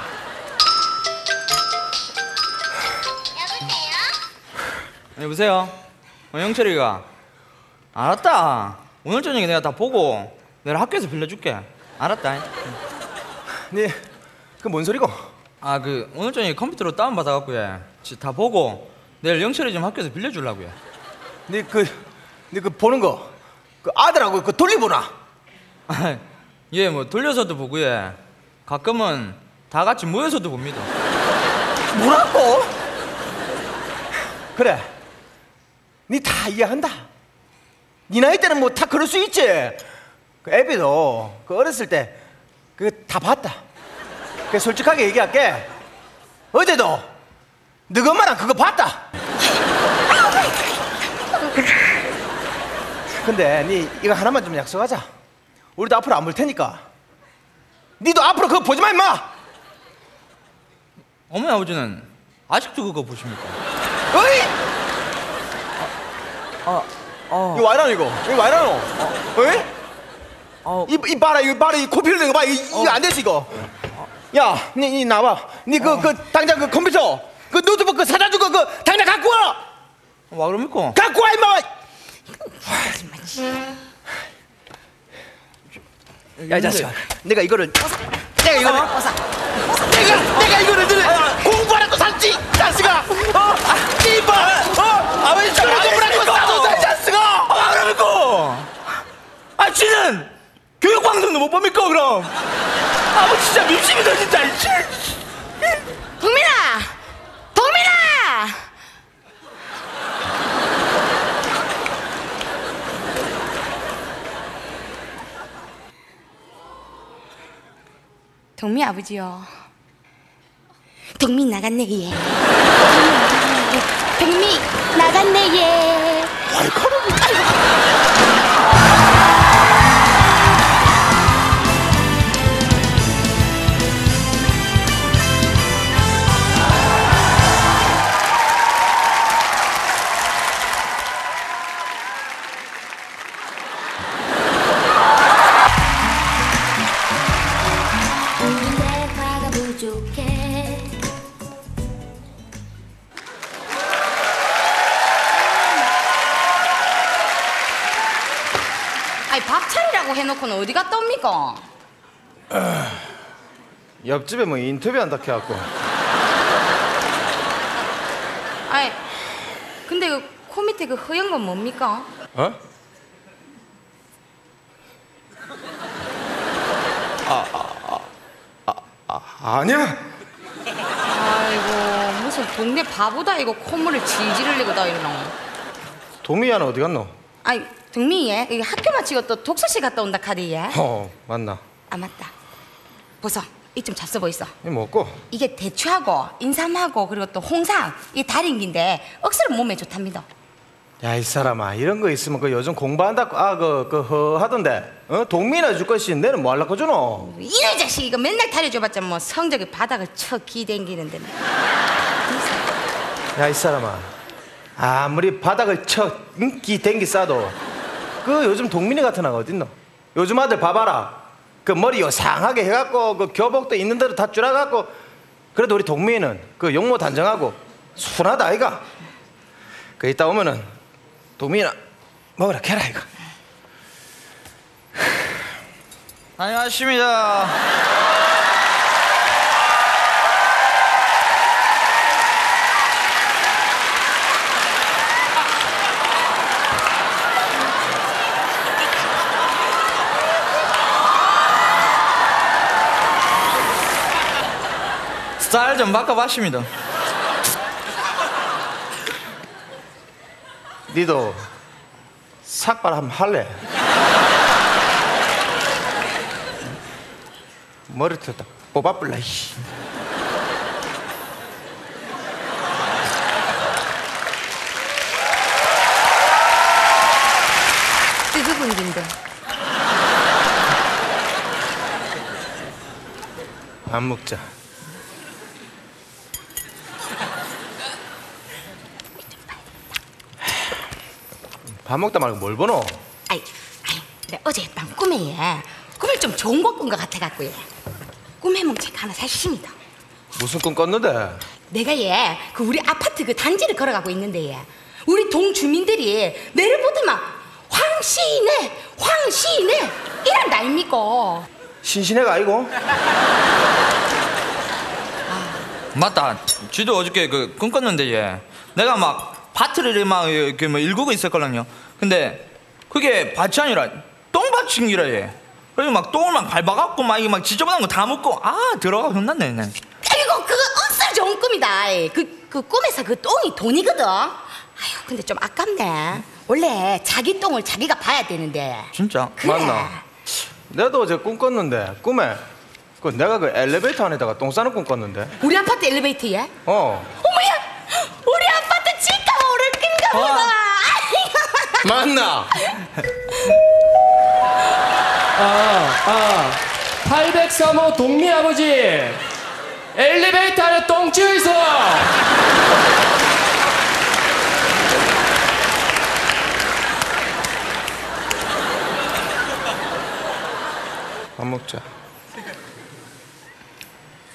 여보세요? 어, 영철이가 알았다. 오늘 저녁에 내가 다 보고 내일 학교에서 빌려줄게. 알았다. 네, 그 뭔 소리고? 아, 그 오늘 저녁에 컴퓨터로 다운받아갖고 얘 다 보고 내일 영철이 좀 학교에서 빌려주려고 해. 네 그, 네 그 보는 거, 그 아들하고 그 돌리보나? 얘 뭐 돌려서도 보고 얘 가끔은 다 같이 모여서도 봅니다. 뭐라고? 그래, 니 다 이해한다. 니 나이 때는 뭐 다 그럴 수 있지. 그 애비도 그 어렸을 때 그 다 봤다. 그 솔직하게 얘기할게. 어제도 너가 엄마랑 그거 봤다. 근데 니 이거 하나만 좀 약속하자. 우리도 앞으로 안 볼 테니까 니도 앞으로 그거 보지 마 임마. 어머니 아버지는 아직도 그거 보십니까? 어이? 아, 아, 이거 와이라노 이거 이거 와이라노. 어이? 아, 이, 이 봐라 이거 봐라 이 코피를 내거 봐. 이, 이거 안 되지 이거. 야, 니, 니 나와. 니 그 그 당장 그 컴퓨터, 그 노트북 그 사다 주고 그 당장 갖고 와. 와 그럽니까? 갖고 와 임마. 야, 이 자식아. 내가 이거를 내가 이거를 내가 내가 이거를 너네 공부하라고 샀지, 자식아. 어, 씨발. 어, 아버지 저런 공부라고 사줬다, 이 자식아. 아 그럽니까? 아 지는 교육 방송도 못 봅니까 그럼? 아뭐 진짜 밉십니다 진짜. 동민아, 동민아. 동미 아버지요. 동미 나갔네 얘. 동미 나갔네 얘. 대화가 부족해 아니 밥 차리라고 해놓고는 어디 갔다 옵니까? 옆집에 뭐 인터뷰한다 해갖고. 아니 근데 그 코 밑에 그 허연 건 뭡니까? 어? 아니야. 아이고 무슨 동네 바보다 이거 콧물을 질질 흘리고 다니노. 도미야는 어디 갔노? 아니 등미 얘 이거 학교 마치고 또 독서실 갔다 온다 카드 얘. 어, 맞나? 아 맞다. 보소 이 좀 잡숴 보이소. 이 먹고. 이게 대추하고 인삼하고 그리고 또 홍삼 이 달인기인데 억수로 몸에 좋답니다. 야, 이 사람아, 이런 거 있으면 그 요즘 공부한다고 아그 그 허 하던데. 어? 동민아 줄 것이 내는 뭐 하려고 주노? 이놈 자식 이거 맨날 타려줘봤자 뭐 성적이 바닥을 쳐 기댕기는데. 야, 이 사람아, 아무리 바닥을 쳐 인기 댕기 싸도 그 요즘 동민이 같은 애가 어딨노? 요즘 아들 봐봐라. 그 머리 요상하게 해갖고 그 교복도 있는 대로 다 줄여갖고. 그래도 우리 동민이는 그 용모 단정하고 순하다 아이가. 그 이따 오면은 동민아 먹으라 캐라 이거. 안녕하십니다. 스타일 좀 바꿔봤습니다. 니도 삭발 한번 할래? 머리부터 딱 뽑아볼라 이씨. 뜨거운 긴데. 안 먹자. 밥 먹다 말고 뭘 보노? 아이, 아이, 내 어젯밤 꿈에 얘 꿈을 좀 좋은 거 꾼 것 같아갖고 얘 꿈 해몽책 하나 사십니다. 무슨 꿈 꿨는데? 내가 얘 그 우리 아파트 그 단지를 걸어가고 있는데 얘 우리 동 주민들이 내를 보더만 황시네 황시네 이란다 아닙니까? 신신애가 아니고? 맞다. 쥐도 어저께 그 꿈 꿨는데 얘 내가 막 밭을 막 이렇게 뭐 일구고 있었거든요. 근데 그게 밭이 아니라 똥밭이라 얘. 그래서 막 똥을 막 밟아갖고 막 이게 막 지저분한 거 다 먹고 아 들어가 혼났네. 아이고 그거 억수로 좋은 꿈이다. 그, 그 꿈에서 그 똥이 돈이거든. 아휴 근데 좀 아깝네. 원래 자기 똥을 자기가 봐야 되는데. 진짜? 그래. 맞나? 내도 어제 꿈 꿨는데 꿈에 그 내가 그 엘리베이터 안에다가 똥 싸는 꿈 꿨는데. 우리 아파트 엘리베이터에? 어. 어머야 우리 아파트 치과 오를 낀가 보다. 맞나? 아, 아, 팔백삼 호 동미 아버지 엘리베이터 안에 똥 치워 있어. 밥 먹자.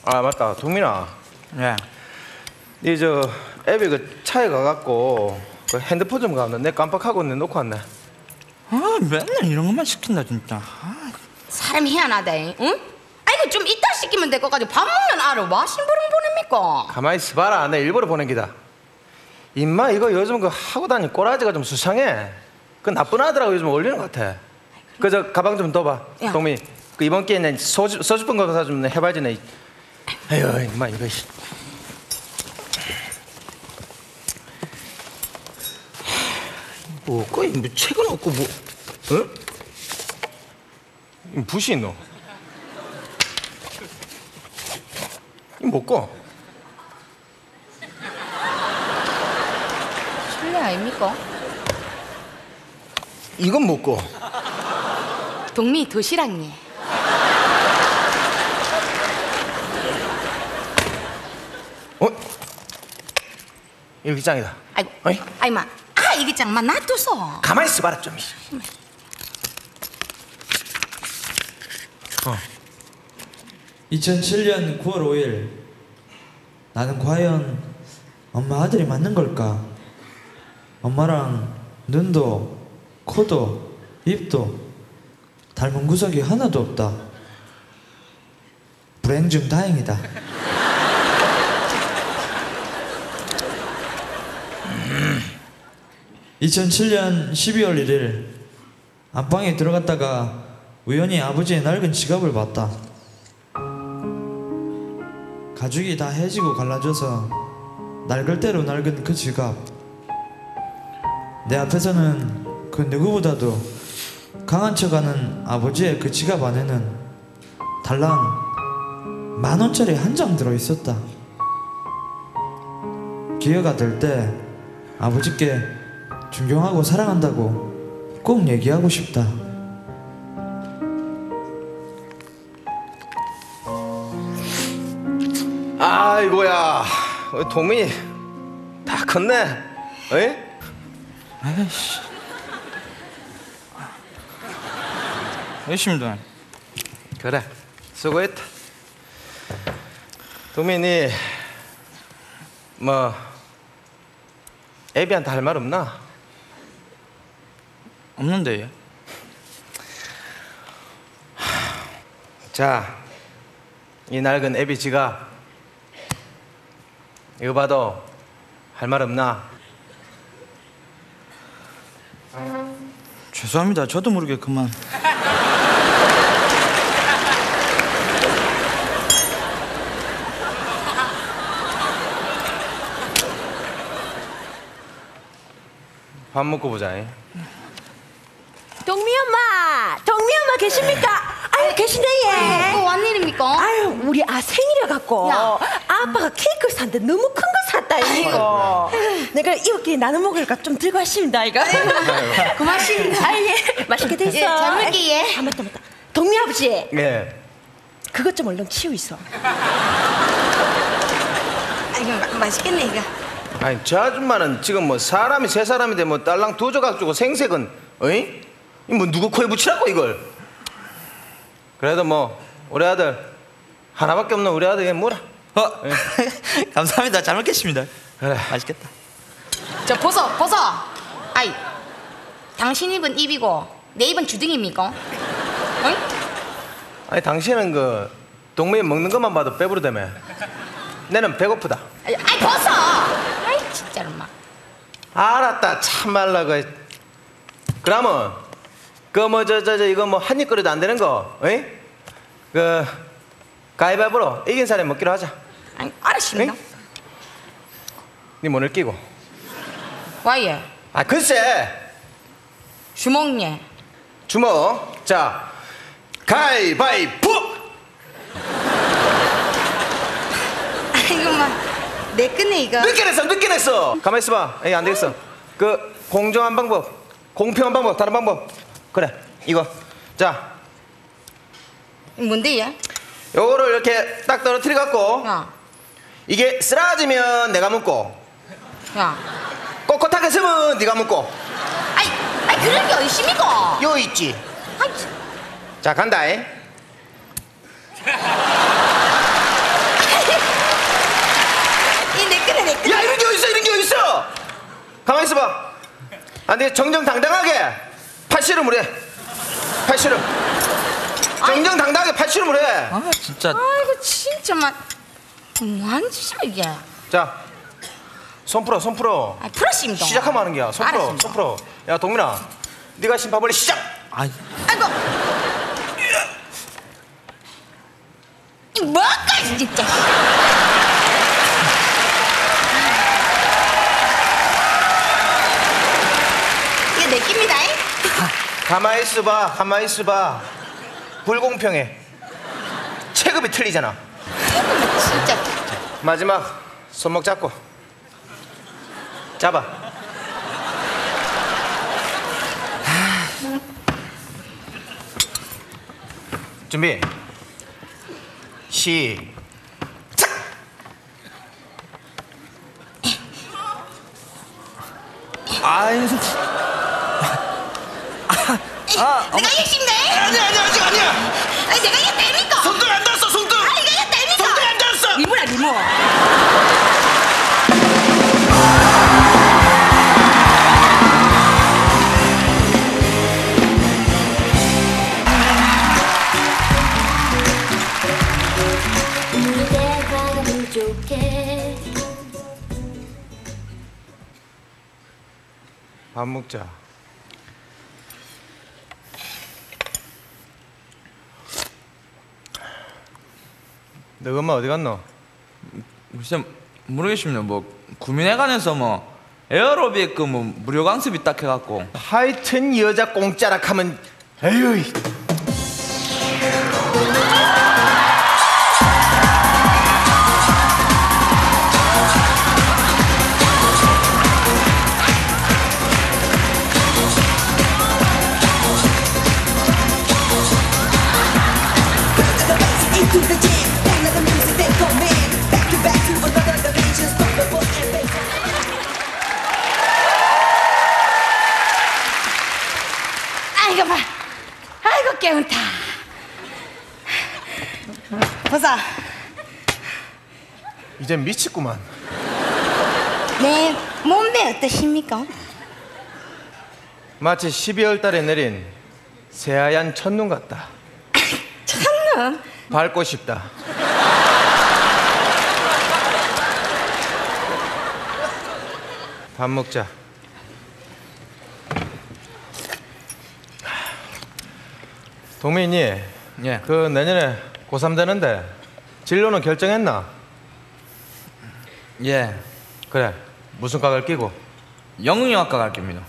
아 맞다 동민아. 예. 이 저 애비 그 차에 가갖고 그 핸드폰 좀 가면 내 깜빡하고 내 놓고 왔네. 아 맨날 이런 것만 시킨다 진짜. 아. 사람이 희한하대. 응? 아이고 좀 이따 시키면 될 것 같아. 밥 먹는 알을 와 심부름 보냅니까? 가만히 있어봐라. 내 일부러 보낸 기다. 임마 이거 요즘 그 하고 다니는 꼬라지가 좀 수상해. 그 나쁜 아들하고 요즘 어울리는 것 같아. 그 저 가방 좀 둬봐. 야. 동민 그 이번 기회에 내 소주 소주병 거 사주면 내 해봐지네. 에휴 임마 이거. 뭐 거의 뭐 책은 없고 뭐 어? 이 붓이 있노? 이 뭐고? 실례 아닙니까? 이건 뭐고? 동미 도시락니. 어? 일기장이다. 아이고, 어이? 아이마, 아 일기장만 놔둬서. 가만히 있어봐라 좀. 어. 이천칠 년 구월 오일 나는 과연 엄마 아들이 맞는 걸까? 엄마랑 눈도 코도 입도 닮은 구석이 하나도 없다. 불행 중 다행이다. 이천칠 년 십이월 일일 안방에 들어갔다가 우연히 아버지의 낡은 지갑을 봤다. 가죽이 다 해지고 갈라져서 낡을 대로 낡은 그 지갑. 내 앞에서는 그 누구보다도 강한 척하는 아버지의 그 지갑 안에는 달랑 만 원짜리 한 장 들어있었다. 기회가 될 때 아버지께 존경하고 사랑한다고 꼭 얘기하고 싶다. 아이고야, 동민이 다 컸네. 어이? 아이씨. 열심히도. 그래, 수고했다. 동민이 뭐 애비한테 할 말 없나? 없는데 얘. 자, 이 낡은 애비 지갑 이거 봐도 할 말 없나? 죄송합니다. 저도 모르게 그만. 밥 먹고 보자. 잉? 동미 엄마, 동미 엄마 계십니까? 아유 계시네 얘. 어, 웬일입니까? 아유 우리 아 생일이라 갖고 야. 아빠가 케이크를 샀는데 너무 큰 거 샀다 이거. 내가 이웃끼리 나눠 먹을까 좀 들고 왔습니다 이거. 고맙습니다. 아예 맛있게 됐어. 예, 잘 먹을게, 예. 아 맞다 맞다. 동미 아버지 예. 그것 좀 얼른 치우 있어. 아이고 마- 맛있겠네 이거. 아니 저 아줌마는 지금 뭐 사람이 세 사람인데 뭐 딸랑 두 조각 주고 생색은 어이? 이 뭐 누구 코에 붙이라고 이걸? 그래도 뭐 우리 아들 하나밖에 없는 우리 아들 얘 뭐라? 어, 감사합니다. 잘 먹겠습니다. 그래. 맛있겠다. 저 보소 보소. 아이, 당신 입은 입이고 내 입은 주둥이입니까? 응? 아니 당신은 그 동맹이 먹는 것만 봐도 배부르다며. 내는 배고프다. 아이, 아이 보소. 아이 진짜로 막. 알았다 참말라 그. 그러면 그 뭐 저 저 저 이거 뭐 한 입 거리도 안 되는 거, 어이? 그 가위바위보로 이긴 사람이 먹기로 하자. 아이, 알았습니다. 응? 네 문을 끼고. 와예. 아 글쎄. 주먹예. 주먹. 자, 가위바위보. 아이고 막내 끝내 이거. 늦게 냈어, 늦게 냈어. 가만 있어봐. 이게 안 되겠어. 그 공정한 방법, 공평한 방법, 다른 방법. 그래, 이거. 자, 뭔데 얘? 요거를 이렇게 딱 떨어뜨려 갖고 야, 이게 쓰러지면 내가 먹고, 야. 꼿꼿하게 서면 네가 먹고. 아이, 아이 그런 게 어디 있습니까? 요 있지. 아이, 참. 자, 간다잉. 가만히 있어봐. 안 돼, 정정당당하게 팔씨름을 해. 팔씨름. 정정당당하게 팔씨름을 해. 아 진짜. 아이고 진짜 막 뭐하는 짓이야 이게. 자, 손 풀어, 손 풀어. 아 풀었습니다. 시작하면 하는 게야. 손 풀어, 알았습니다. 손 풀어. 야, 동민아, 네가 심판벌리 시작. 아이. 아이고. 이 뭐까지 진짜. 이거 내 끼입니다. 가만히 있어봐, 가만히 있어봐. 불공평해. 체급이 틀리잖아. 진짜. 마지막 손목 잡고 잡아. 준비 시작. 아이. 아, 내가 이겼습니다. 아니야, 아니야, 아직 아니야. 아니 내가 이겼다니까. 손등 안 닿았어, 손등. 아 이거 이겼다니까. 손등 안 닿았어. 리모라 리모. 그대가 부족해. 밥 먹자. 너 엄마 어디 갔노? 글쎄 모르겠습니다. 뭐 구민회관에서 뭐 에어로빅 그 뭐 무료 강습이 딱 해갖고. 하여튼 여자 공짜라 하면 에휴. 아이고 봐. 아이고 깨운다. 보자. 이제 미치구만. 내 몸매 어떠십니까? 마치 십이월 달에 내린 새하얀 첫눈 같다. 첫눈? 밟고 싶다. 밥 먹자. 동민이, 예. 그 내년에 고삼 되는데 진로는 결정했나? 예. 그래, 무슨 과를 끼고? 영웅영화과 갈 겁니다.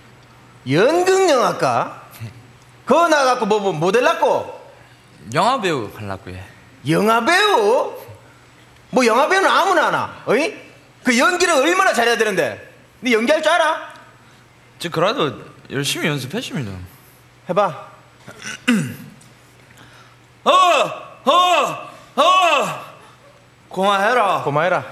연극영화과? 그거 나가갖고 뭐, 뭐 모델 낳고? 영화 배우 하려고요. 영화배우? 뭐 영화배우는 아무나 하나, 어이? 그 연기를 얼마나 잘해야 되는데 네 연기할 줄 알아? 저 그래도 열심히 연습했습니다. 해봐. 어! 어! 어! 고마해라. 고마해라.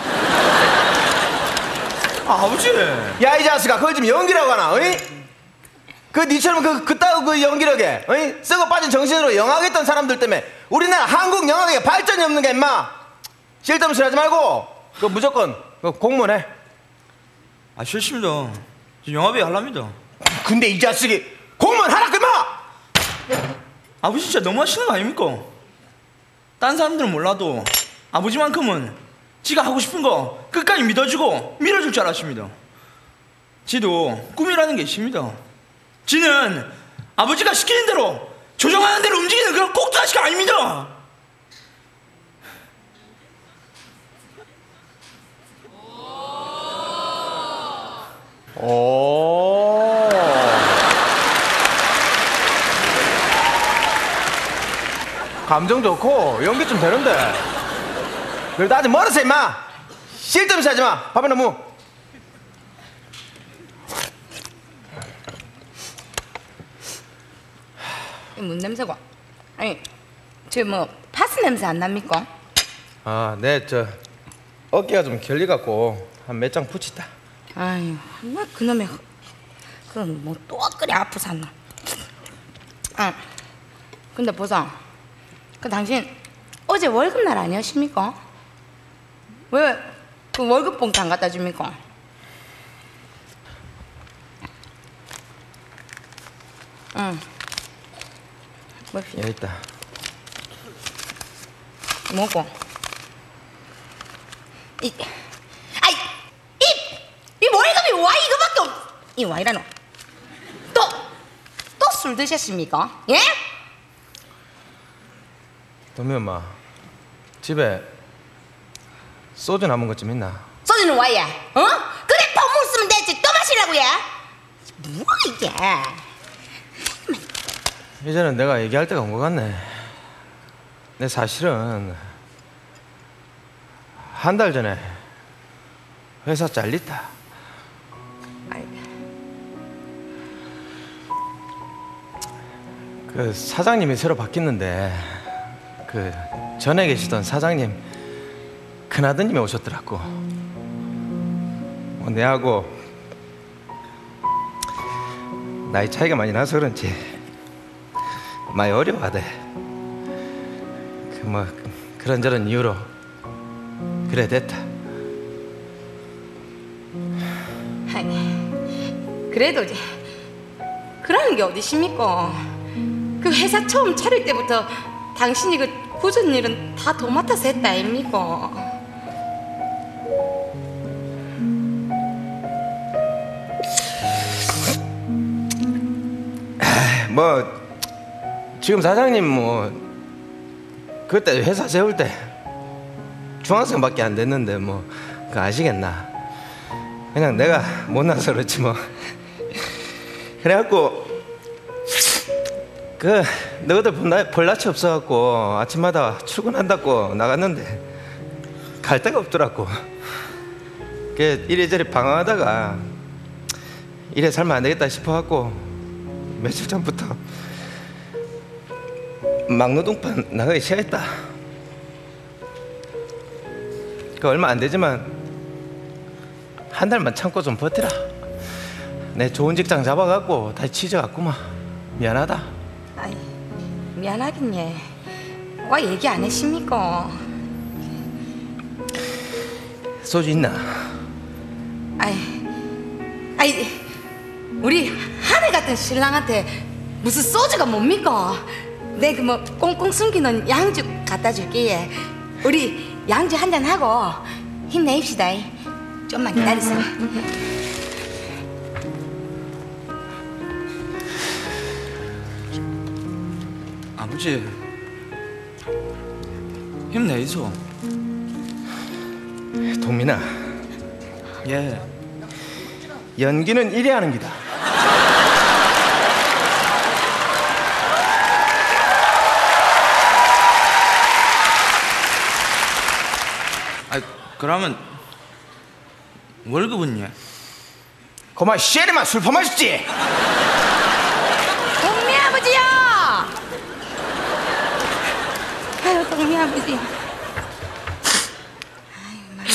아버지. 야, 이 자식아, 그걸 좀 연기라고 하나, 어이? 그 니처럼 그 그따구 그 연기력에, 어이? 썩어 빠진 정신으로 영화하겠던 사람들 때문에 우리나라 한국 영화계에 발전이 없는 게 임마. 쓸데없는 하지 말고 그 무조건 그 공무원해. 아 싫습니다. 저 영화배우 하랍니다. 근데 이 자식이 공무원 하라고 임마. 아버지 진짜 너무 하시는 거 아닙니까? 딴 사람들은 몰라도 아버지만큼은 지가 하고 싶은 거 끝까지 믿어주고 밀어줄 줄 아십니다. 지도 꿈이라는 게 있습니다. 지는 아버지가 시키는 대로 조정하는 대로 움직이는 그런 꼭두가시가 아닙니다. 오. 감정 좋고 연기 좀 되는데. 그래도 아직 멀었어 임마. 쓸데없이 하지 마. 밥에 너무. 이 뭔 냄새가? 아니, 저 뭐 파스 냄새 안 납니까? 아, 네, 저 어깨가 좀 결리갖고 한 몇 장 붙이다. 아유, 뭐 그놈의 그럼 뭐 또 그리 아프 샀나? 아, 근데 보자. 그 당신 어제 월급날 아니었습니까? 왜 그 월급 봉투 안 갖다 줍니까? 응. 뭡시다. 여기 있다. 뭐고? 이, 아이, 이, 이 월급이 와 이거밖에 없. 이 와 이라노. 또, 또 술 드셨습니까? 예? 도미 엄마, 집에 소주 남은 것 좀 있나? 소주는 와 얘. 어? 그래 pom물 쓰면 되지. 또 마시라고 얘. 뭐야 이게? 이제는 내가 얘기할 때가 온 것 같네. 내 사실은 한 달 전에 회사 잘렸다. 그 사장님이 새로 바뀌었는데 그 전에 계시던 사장님 큰아드님이 오셨더라고. 뭐 내하고 나이 차이가 많이 나서 그런지 많이 어려워하대. 그 뭐 그런저런 이유로 그래 됐다. 아니, 그래도 이제 그러는 게 어디십니까? 그 회사 처음 차릴 때부터 당신이 그 굳은 일은 다 도맡아서 했다 아닙니까? 뭐 지금 사장님 뭐 그때 회사 세울 때 중학생밖에 안 됐는데 뭐 그 아시겠나? 그냥 내가 못나서 그렇지 뭐. 그래갖고 그 너희들 볼라, 볼라치 없어갖고 아침마다 출근한다고 나갔는데 갈 데가 없더라고. 그 이래저래 방황하다가 이래 살면 안 되겠다 싶어갖고 며칠 전부터 막노동판 나가기 시작했다. 그 얼마 안 되지만 한 달만 참고 좀 버티라. 내 좋은 직장 잡아갖고 다시 취직했구만. 미안하다. 아이, 미안하긴 예. 와 얘기 안 했습니까? 소주 있나? 아이, 아이, 우리 하늘 같은 신랑한테 무슨 소주가 뭡니까? 내 그 뭐 꽁꽁 숨기는 양주 갖다 줄게. 예. 우리 양주 한잔 하고 힘내입시다. 좀만 기다리세요. 아버지 힘내이소. 동민아, 예. 연기는 이래 하는 기다. 아 그러면 월급은요? 그만 쉐리만 술 퍼마셨지? 동미 아버지요! 아유 동미 아버지. 아유 말이.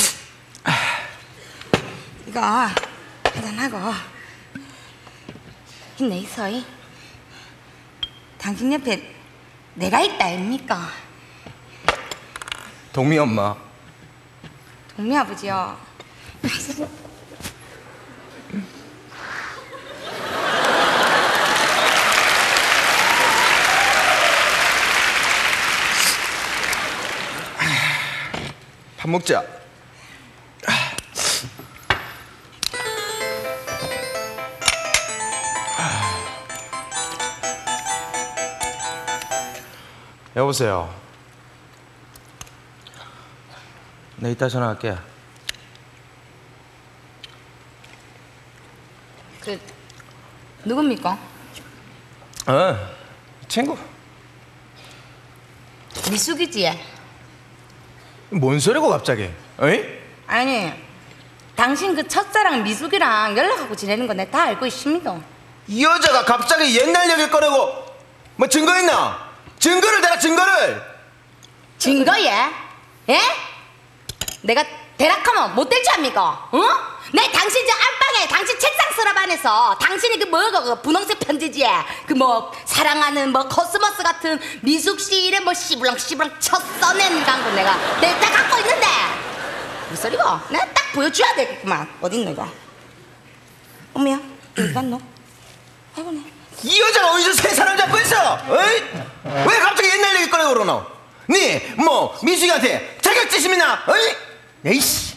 이거 한잔하고 힘내이소이. 당신 옆에 내가 있다 아닙니까? 동미 엄마. 동미 아버지요. 밥 먹자. 여보세요. 네, 이따 전화할게. 그 누굽니까? 어, 친구. 미숙이지? 뭔 소리고 갑자기? 어이? 아니 당신 그 첫사랑 미숙이랑 연락하고 지내는 거 내가 다 알고 있습니다. 이 여자가 갑자기 옛날 얘기 꺼내고 뭐 증거 있나? 증거를 내가 증거를. 증거예? 예? 내가 대략하면 못 될 줄 압니까? 어? 내 당신 저 안방에 당신 책상 서랍 안에서 당신이 그 뭐고 그 분홍색 편지지에 그 뭐 사랑하는 뭐 코스모스 같은 미숙씨 이름 뭐 씨불렁 씨불렁 쳐 써낸 광고 내가 내가 딱 갖고 있는데 무슨 소리고? 내가 딱 보여줘야 되겠구만. 어딨노 이거? 어머야 어디 갔노? 아이고네. 이 여자가 어디서 새 사람 잡고 있어? 어이? 왜 갑자기 옛날 얘기 꺼내고 그러노? 니뭐 민숙이한테 자격지심 있나? 어이? 에이씨.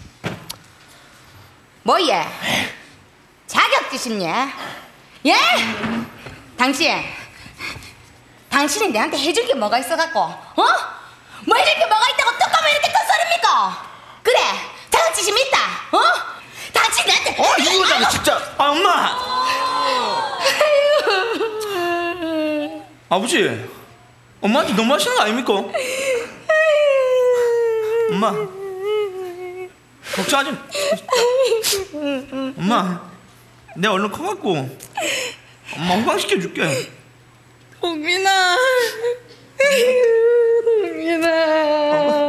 뭐예? 자격지심냐? 예? 당신, 당신이 내한테 해줄 게 뭐가 있어갖고, 어? 뭐 해줄 게 뭐가 있다고 뚜껑을 이렇게 떴어릅니까? 그래, 자격지심 있다, 어? 당신 내한테. 어, 이 여자가 진짜. 아, 엄마! 아버지, 엄마한테 너무 하시는 거 아닙니까? 엄마, 걱정하지 마. 엄마, 내가 얼른 커갖고 엄마 호강시켜줄게. 동민아, 동민아.